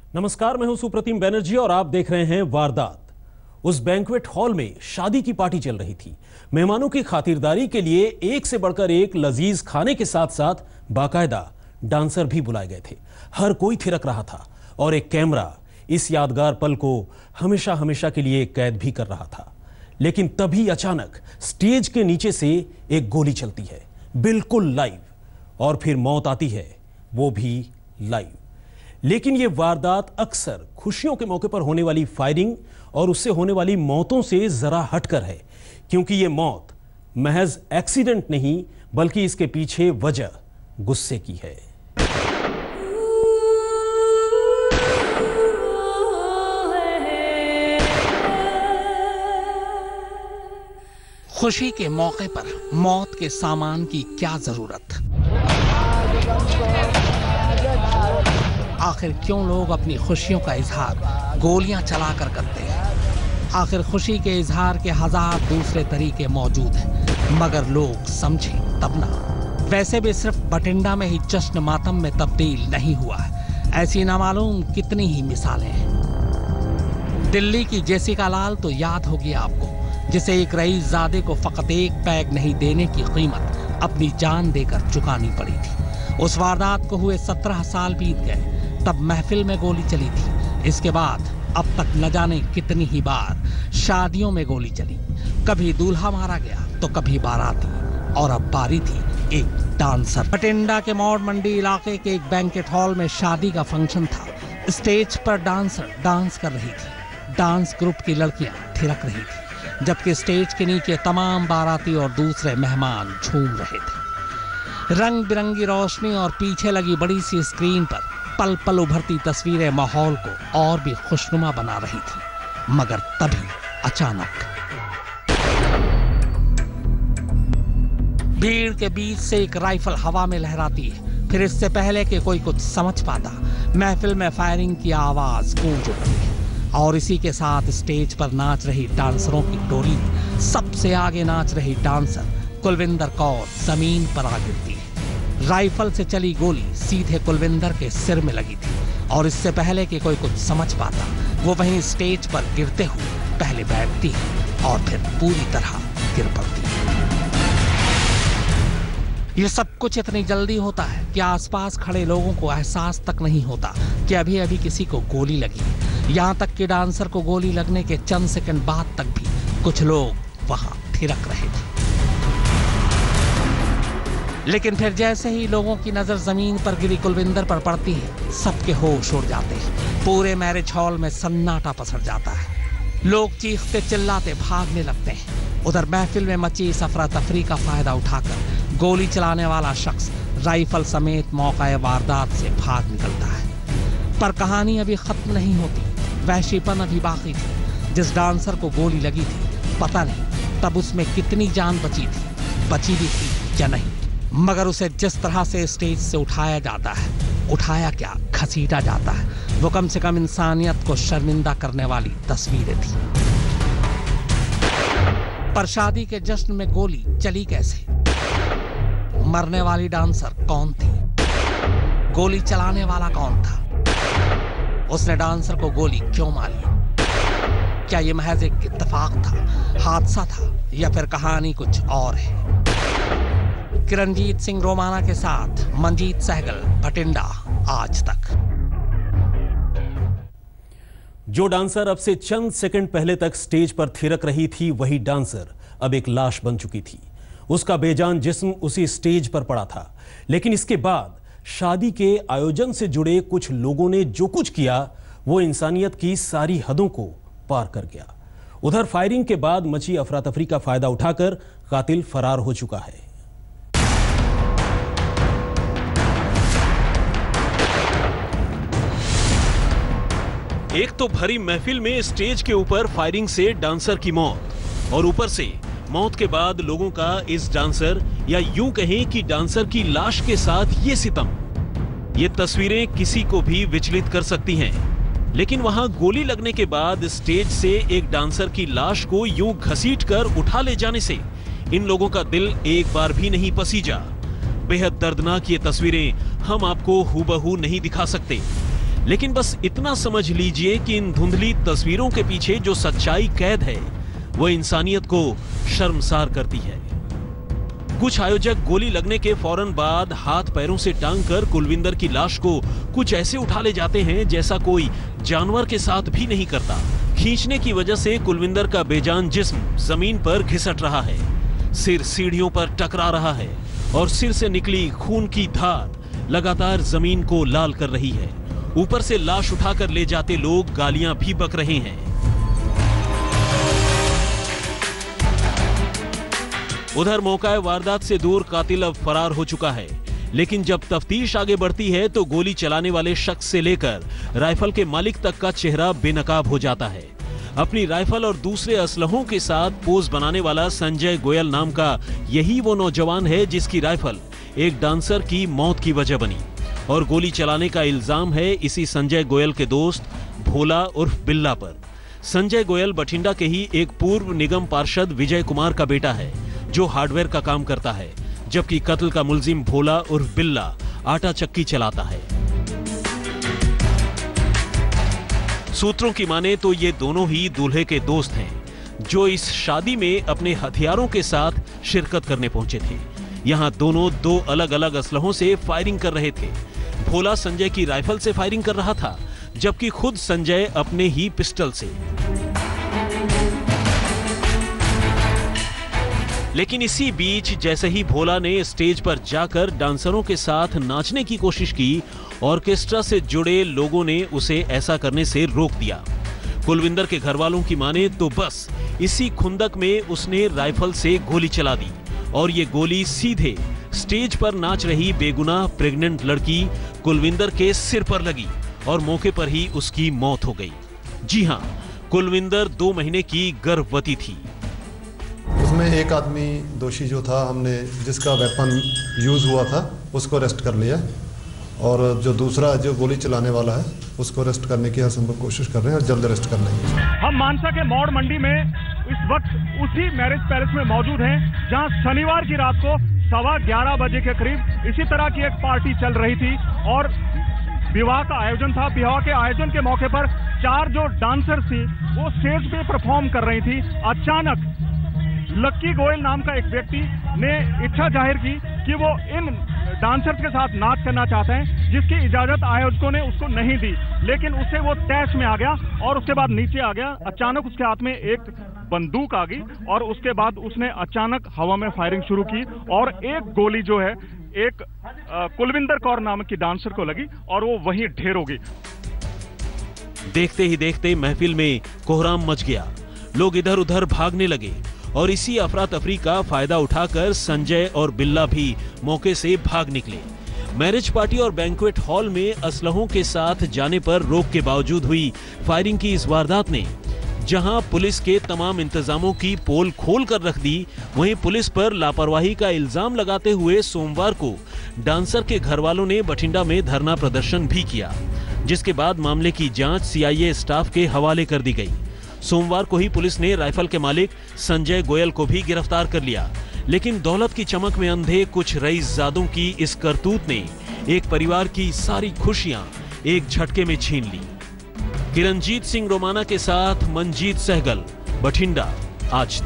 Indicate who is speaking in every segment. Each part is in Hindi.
Speaker 1: नमस्कार, मैं हूं सुप्रतिम बैनर्जी और आप देख रहे हैं वारदात। उस बैंक्वेट हॉल में शादी की पार्टी चल रही थी। मेहमानों की खातिरदारी के लिए एक से बढ़कर एक लजीज खाने के साथ साथ बाकायदा डांसर भी बुलाए गए थे। हर कोई थिरक रहा था और एक कैमरा इस यादगार पल को हमेशा हमेशा के लिए कैद भी कर रहा था। लेकिन तभी अचानक स्टेज के नीचे से एक गोली चलती है, बिल्कुल लाइव, और फिर मौत आती है, वो भी लाइव। लेकिन ये वारदात अक्सर खुशियों के मौके पर होने वाली फायरिंग और उससे होने वाली मौतों से जरा हटकर है, क्योंकि ये मौत महज एक्सीडेंट नहीं बल्कि इसके पीछे वजह गुस्से की है।
Speaker 2: खुशी के मौके पर मौत के सामान की क्या जरूरत? आखिर क्यों लोग अपनी खुशियों का इजहार गोलियां चलाकर करते हैं? आखिर खुशी के इजहार के हजार दूसरे तरीके मौजूद हैं, मगर लोग समझें तब ना। वैसे भी सिर्फ बठिंडा में ही जश्न मातम में तब्दील नहीं हुआ है, ऐसी नामालूम कितनी ही मिसालें हैं। दिल्ली की जेसिका लाल तो याद होगी आपको, जिसे एक रईसजादे को फकत एक पैग नहीं देने की कीमत अपनी जान देकर चुकानी पड़ी थी। उस वारदात को हुए 17 साल बीत गए, तब महफिल में गोली चली थी। इसके बाद अब तक न जाने कितनी ही बार शादियों में गोली चली। कभी दूल्हा मारा गया तो कभी बाराती, और अब बारी थी एक डांसर। बठिंडा के मौड़ मंडी इलाके के एक बैंकेट हॉल में शादी का फंक्शन था। स्टेज पर डांसर डांस कर रही थी, डांस ग्रुप की लड़कियां थिरक रही थी, जबकि स्टेज के नीचे तमाम बाराती और दूसरे मेहमान झूम रहे थे। रंग बिरंगी रोशनी और पीछे लगी बड़ी सी स्क्रीन पर पल पल उभरती तस्वीरें माहौल को और भी खुशनुमा बना रही थी। मगर तभी अचानक भीड़ के बीच से एक राइफल हवा में लहराती है। फिर इससे पहले कि कोई कुछ समझ पाता, महफिल में फायरिंग की आवाज गूंज उठती है, और इसी के साथ स्टेज पर नाच रही डांसरों की टोली, सबसे आगे नाच रही डांसर कुलविंदर कौर जमीन पर आ गिरती है। राइफल से चली गोली सीधे कुलविंदर के सिर में लगी थी, और इससे पहले कि कोई कुछ समझ पाता, वो वहीं स्टेज पर गिरते हुए पहले बैठती है और फिर पूरी तरह गिर पड़ती है। ये सब कुछ इतनी जल्दी होता है कि आसपास खड़े लोगों को एहसास तक नहीं होता कि अभी अभी किसी को गोली लगी। यहाँ तक कि डांसर को गोली लगने के चंद सेकंड बाद तक भी कुछ लोग वहां थिरक रहे थे। लेकिन फिर जैसे ही लोगों की नजर जमीन पर गिरी कुलविंदर पर पड़ती है, सबके होश उड़ जाते हैं। पूरे मैरिज हॉल में सन्नाटा पसर जाता है। लोग चीखते चिल्लाते भागने लगते हैं। उधर महफिल में मची इस अफरा तफरी का फायदा उठाकर गोली चलाने वाला शख्स राइफल समेत मौका वारदात से भाग निकलता है। पर कहानी अभी खत्म नहीं होती। वहशीपन अभी बाकी थी। जिस डांसर को गोली लगी थी, पता नहीं तब उसमें कितनी जान बची भी थी या नहीं, मगर उसे जिस तरह से स्टेज से उठाया जाता है, उठाया क्या घसीटा जाता है, वो कम से कम इंसानियत को शर्मिंदा करने वाली तस्वीरें थी। पर शादी के जश्न में गोली चली कैसे? मरने वाली डांसर कौन थी? गोली चलाने वाला कौन था? उसने डांसर को गोली क्यों मारी? क्या ये महज एक इत्तेफाक था, हादसा था, या फिर कहानी कुछ और है? किरणजीत सिंह रोमाना के साथ मंजीत सहगल, बठिंडा, आज तक।
Speaker 1: जो डांसर अब से चंद सेकंड पहले तक स्टेज पर थिरक रही थी, वही डांसर अब एक लाश बन चुकी थी। उसका बेजान जिस्म उसी स्टेज पर पड़ा था। लेकिन इसके बाद शादी के आयोजन से जुड़े कुछ लोगों ने जो कुछ किया, वो इंसानियत की सारी हदों को पार कर गया। उधर फायरिंग के बाद मची अफरा तफरी का फायदा उठाकर कातिल फरार हो चुका है। एक तो भरी महफिल में स्टेज के ऊपर फायरिंग से डांसर की मौत, और ऊपर से मौत के बाद लोगों का इस डांसर, या यूं कहें कि डांसर की लाश के साथ ये सितम। ये तस्वीरें किसी को भी विचलित कर सकती हैं। लेकिन वहां गोली लगने के बाद स्टेज से एक डांसर की लाश को यूं घसीटकर उठा ले जाने से इन लोगों का दिल एक बार भी नहीं पसीजा। बेहद दर्दनाक ये तस्वीरें हम आपको हूबहू नहीं दिखा सकते, लेकिन बस इतना समझ लीजिए कि इन धुंधली तस्वीरों के पीछे जो सच्चाई कैद है वह इंसानियत को शर्मसार करती है। कुछ आयोजक गोली लगने के फौरन बाद हाथ पैरों से टांग कर कुलविंदर की लाश को कुछ ऐसे उठा ले जाते हैं जैसा कोई जानवर के साथ भी नहीं करता। खींचने की वजह से कुलविंदर का बेजान जिस्म जमीन पर घिसट रहा है, सिर सीढ़ियों पर टकरा रहा है और सिर से निकली खून की धार लगातार जमीन को लाल कर रही है। ऊपर से लाश उठाकर ले जाते लोग गालियां भी बक रहे हैं। उधर मौका वारदात से दूर कातिल अब फरार हो चुका है, लेकिन जब तफ्तीश आगे बढ़ती है तो गोली चलाने वाले शख्स से लेकर राइफल के मालिक तक का चेहरा बेनकाब हो जाता है। अपनी राइफल और दूसरे असलहों के साथ पोज बनाने वाला संजय गोयल नाम का यही वो नौजवान है जिसकी राइफल एक डांसर की मौत की वजह बनी। और गोली चलाने का इल्जाम है इसी संजय गोयल के दोस्त भोला उर्फ बिल्ला पर। संजय गोयल बठिंडा के ही एक पूर्व निगम पार्षद विजय कुमार का बेटा है जो हार्डवेयर का काम करता है, जबकि कत्ल का मुलजिम भोला उर्फ बिल्ला आटा चक्की चलाता है। सूत्रों की माने तो ये दोनों ही दूल्हे के दोस्त हैं जो इस शादी में अपने हथियारों के साथ शिरकत करने पहुंचे थे। यहां दोनों दो अलग अलग असलहों से फायरिंग कर रहे थे। भोला संजय की राइफल से फायरिंग कर रहा था, जबकि खुद संजय अपने ही पिस्टल से। लेकिन इसी बीच जैसे ही भोला ने स्टेज पर जाकर डांसरों के साथ नाचने की कोशिश की, ऑर्केस्ट्रा से जुड़े लोगों ने उसे ऐसा करने से रोक दिया। कुलविंदर के घरवालों की माने तो बस इसी खुंदक में उसने राइफल से गोली चला दी और ये गोली सीधे स्टेज पर नाच रही बेगुनाह प्रेग्नेंट लड़की कुलविंदर के सिर पर लगी और मौके पर ही उसकी मौत हो गई। जी हां, कुलविंदर 2 महीने की गर्भवती थी।
Speaker 3: उसमें एक आदमी दोषी जो था, हमने जिसका वेपन यूज हुआ था उसको अरेस्ट कर लिया और जो दूसरा जो गोली चलाने वाला है उसको अरेस्ट करने की हरसंभव कोशिश कर रहे हैं और जल्द अरेस्ट कर लेंगे।
Speaker 4: हम मानसा के मौड़ मंडी में इस वक्त उसी मैरिज पैलेस में मौजूद हैं जहां शनिवार की रात को 11:15 बजे के करीब इसी तरह की एक पार्टी चल रही थी और विवाह का आयोजन था। विवाह के आयोजन के मौके पर 4 जो डांसर थी वो स्टेज पे परफॉर्म कर रही थी। अचानक लक्की गोयल नाम का एक व्यक्ति ने इच्छा जाहिर की कि वो इन डांसर्स के साथ नाच करना चाहते हैं, जिसकी इजाजत आयोजकों ने उसको नहीं दी, लेकिन उससे वो तैश में आ गया और उसके बाद नीचे आ गया। अचानक उसके हाथ में एक बंदूक आ गई और उसके बाद उसने अचानक हवा में फायरिंग शुरू की और एक गोली जो है एक कुलविंदर कौर नाम की डांसर को लगी और वो वहीं ढेर हो गई।
Speaker 1: देखते ही देखते महफिल में कोहराम मच गया, लोग इधर उधर भागने लगे और इसी अफरा तफरी का फायदा उठाकर संजय और बिल्ला भी मौके से भाग निकले। मैरिज पार्टी और बैंक्वेट हॉल में असलहों के साथ जाने पर रोक के बावजूद हुई फायरिंग की इस वारदात ने जहां पुलिस के तमाम इंतजामों की पोल खोल कर रख दी, वहीं पुलिस पर लापरवाही का इल्जाम लगाते हुए सोमवार को डांसर के घरवालों ने बठिंडा में धरना प्रदर्शन भी किया, जिसके बाद मामले की जांच सीआईए स्टाफ के हवाले कर दी गई। सोमवार को ही पुलिस ने राइफल के मालिक संजय गोयल को भी गिरफ्तार कर लिया, लेकिन दौलत की चमक में अंधे कुछ रईसजादों की इस करतूत ने एक परिवार की सारी खुशियां एक झटके में छीन ली। किरणजीत सिंह रोमाना के साथ मनजीत सहगल, बठिंडा, आज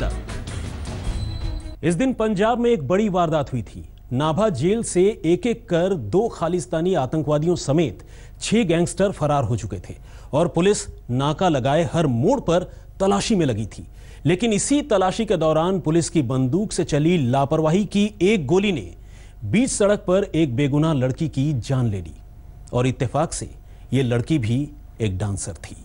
Speaker 1: तक। इस दिन पंजाब में एक बड़ी वारदात हुई थी। नाभा जेल से एक एक कर 2 खालिस्तानी आतंकवादियों समेत 6 गैंगस्टर फरार हो चुके थे और पुलिस नाका लगाए हर मोड़ पर तलाशी में लगी थी। लेकिन इसी तलाशी के दौरान पुलिस की बंदूक से चली लापरवाही की एक गोली ने बीच सड़क पर एक बेगुनाह लड़की की जान ले ली और इत्तेफाक से ये लड़की भी एक डांसर थी।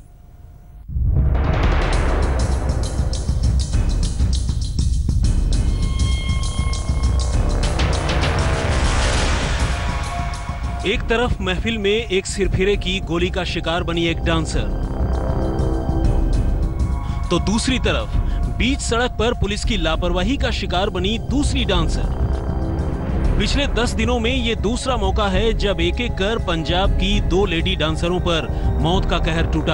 Speaker 1: एक तरफ महफिल में एक सिरफिरे की गोली का शिकार बनी एक डांसर, तो दूसरी तरफ बीच सड़क पर पुलिस की लापरवाही का शिकार बनी दूसरी डांसर। पिछले 10 दिनों में यह दूसरा मौका है जब एक एक कर पंजाब की 2 लेडी डांसरों पर मौत का कहर टूटा।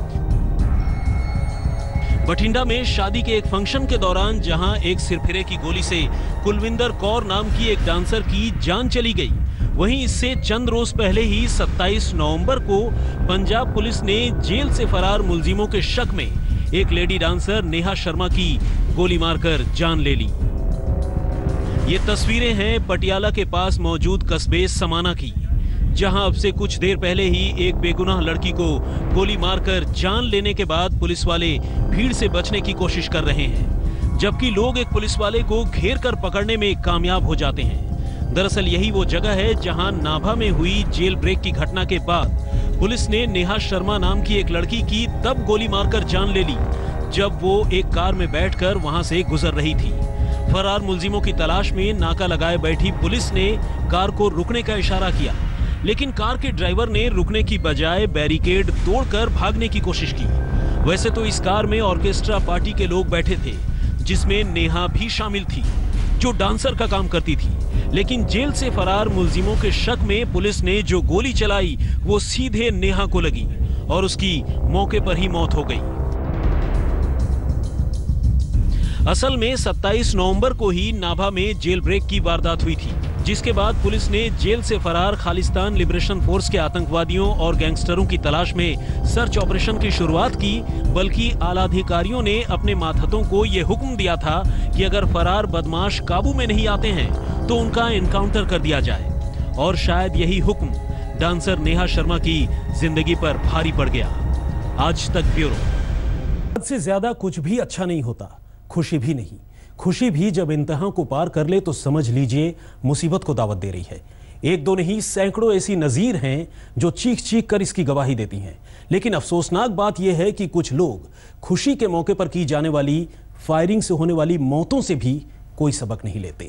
Speaker 1: बठिंडा में शादी के एक फंक्शन के दौरान जहां एक सिरफिरे की गोली से कुलविंदर कौर नाम की एक डांसर की जान चली गई, वहीं इससे चंद रोज पहले ही 27 नवंबर को पंजाब पुलिस ने जेल से फरार मुलजिमों के शक में एक लेडी डांसर नेहा शर्मा की गोली मारकर जान ले ली। ये तस्वीरें हैं पटियाला के पास मौजूद कस्बे समाना की, जहां अब से कुछ देर पहले ही एक बेगुनाह लड़की को गोली मारकर जान लेने के बाद पुलिस वाले भीड़ से बचने की कोशिश कर रहे हैं, जबकि लोग एक पुलिस वाले को घेर कर पकड़ने में कामयाब हो जाते हैं। दरअसल यही वो जगह है जहां नाभा में हुई जेल ब्रेक की घटना के बाद पुलिस ने नेहा शर्मा नाम की एक लड़की की तब गोली मारकर जान ले ली जब वो एक कार में बैठकर वहां से गुजर रही थी। फरार मुलजिमों की तलाश में नाका लगाए बैठी पुलिस ने कार को रुकने का इशारा किया, लेकिन कार के ड्राइवर ने रुकने की बजाय बैरिकेड तोड़कर भागने की कोशिश की। वैसे तो इस कार में ऑर्केस्ट्रा पार्टी के लोग बैठे थे, जिसमें नेहा भी शामिल थी, जो डांसर का काम करती थी। लेकिन जेल से फरार मुलजिमों के शक में पुलिस ने जो गोली चलाई वो सीधे नेहा को लगी और उसकी मौके पर ही मौत हो गई। असल में 27 नवंबर को ही नाभा में जेल ब्रेक की वारदात हुई थी, जिसके बाद पुलिस ने जेल से फरार खालिस्तान लिबरेशन फोर्स के आतंकवादियों और गैंगस्टरों की तलाश में सर्च ऑपरेशन की शुरुआत की। बल्कि आलाधिकारियों ने अपने मातहतों को यह हुक्म दिया था कि अगर फरार बदमाश काबू में नहीं आते हैं तो उनका एनकाउंटर कर दिया जाए। और शायद यही हुक्म डांसर नेहा शर्मा की जिंदगी पर भारी पड़ गया। आज तक ब्यूरो।
Speaker 5: से ज्यादा कुछ भी अच्छा नहीं होता, खुशी भी नहीं। खुशी भी जब इंतहा को पार कर ले तो समझ लीजिए मुसीबत को दावत दे रही है। एक दो नहीं, सैकड़ों ऐसी नजीर हैं जो चीख चीख कर इसकी गवाही देती हैं। लेकिन अफसोसनाक बात यह है कि कुछ लोग खुशी के मौके पर की जाने वाली फायरिंग से होने वाली मौतों से भी कोई सबक नहीं लेते।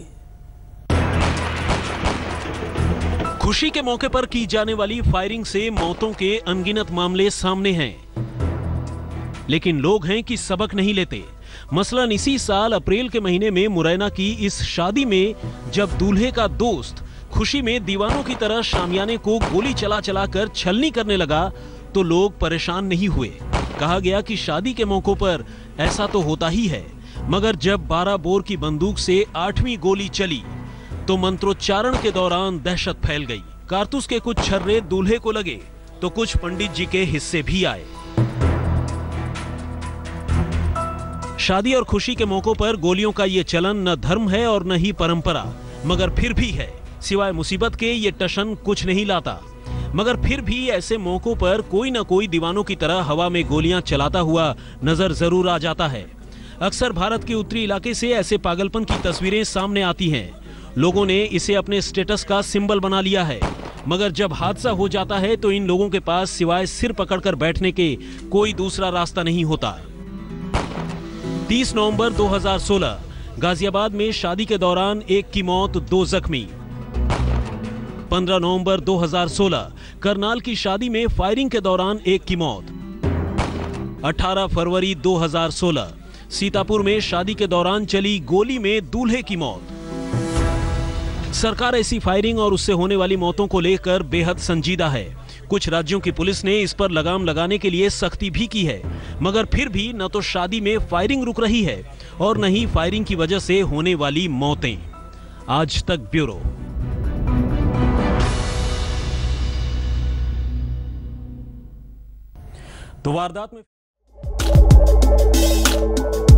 Speaker 1: खुशी के मौके पर की जाने वाली फायरिंग से मौतों के अनगिनत मामले सामने हैं, लेकिन लोग हैं कि सबक नहीं लेते। मसलन इसी साल अप्रैल के महीने में मुरैना की इस शादी में जब दूल्हे का दोस्त खुशी में दीवानों की तरह शामियाने को गोली चला चला कर छलनी करने लगा तो लोग परेशान नहीं हुए। कहा गया कि शादी के मौकों पर ऐसा तो होता ही है, मगर जब 12 बोर की बंदूक से 8वीं गोली चली तो मंत्रोच्चारण के दौरान दहशत फैल गई। कारतूस के कुछ छर्रे दूल्हे को लगे तो कुछ पंडित जी के हिस्से भी आए। शादी और खुशी के मौकों पर गोलियों का ये चलन न धर्म है और न ही परंपरा, मगर फिर भी है। सिवाय मुसीबत के ये टशन कुछ नहीं लाता, मगर फिर भी ऐसे मौकों पर कोई न कोई दीवानों की तरह हवा में गोलियां चलाता हुआ नजर जरूर आ जाता है। अक्सर भारत के उत्तरी इलाके से ऐसे पागलपन की तस्वीरें सामने आती हैं। लोगों ने इसे अपने स्टेटस का सिंबल बना लिया है, मगर जब हादसा हो जाता है तो इन लोगों के पास सिवाय सिर पकड़कर बैठने के कोई दूसरा रास्ता नहीं होता। 30 नवंबर 2016 गाजियाबाद में शादी के दौरान एक की मौत, 2 जख्मी। 15 नवंबर 2016 करनाल की शादी में फायरिंग के दौरान एक की मौत। 18 फरवरी 2016 सीतापुर में शादी के दौरान चली गोली में दूल्हे की मौत। सरकार ऐसी फायरिंग और उससे होने वाली मौतों को लेकर बेहद संजीदा है। कुछ राज्यों की पुलिस ने इस पर लगाम लगाने के लिए सख्ती भी की है, मगर फिर भी न तो शादी में फायरिंग रुक रही है और न ही फायरिंग की वजह से होने वाली मौतें। आज तक ब्यूरो।
Speaker 5: तो वारदात में